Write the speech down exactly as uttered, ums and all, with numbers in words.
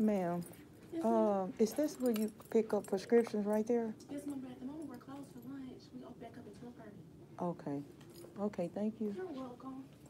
Ma'am, Yes, ma'am. um, is this where you pick up prescriptions right there? Yes, ma'am. But at the moment, we're closed for lunch. We open back up at twelve thirty. Okay. Okay, thank you. You're welcome.